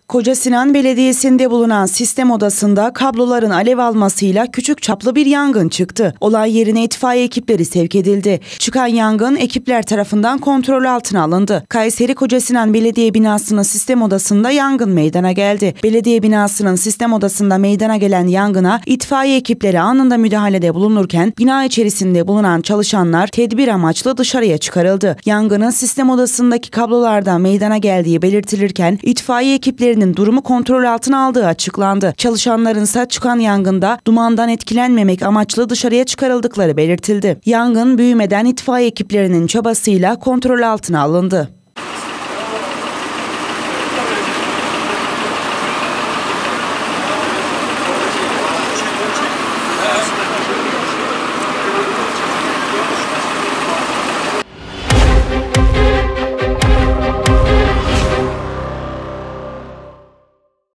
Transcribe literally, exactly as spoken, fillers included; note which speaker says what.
Speaker 1: Kocasinan Belediyesi'nde bulunan sistem odasında kabloların alev almasıyla küçük çaplı bir yangın çıktı. Olay yerine itfaiye ekipleri sevk edildi. Çıkan yangın ekipler tarafından kontrol altına alındı. Kayseri Kocasinan Belediye binasının sistem odasında yangın meydana geldi. Belediye binasının sistem odasında meydana gelen yangına itfaiye ekipleri anında müdahalede bulunurken bina içerisinde bulunan çalışanlar tedbir amaçlı dışarıya çıkarıldı. Yangının sistem odasındaki kablolardan meydana geldiği belirtilirken itfaiye ekipleri durumu kontrol altına aldığı açıklandı. Çalışanların ise çıkan yangında dumandan etkilenmemek amaçlı dışarıya çıkarıldıkları belirtildi. Yangın büyümeden itfaiye ekiplerinin çabasıyla kontrol altına alındı.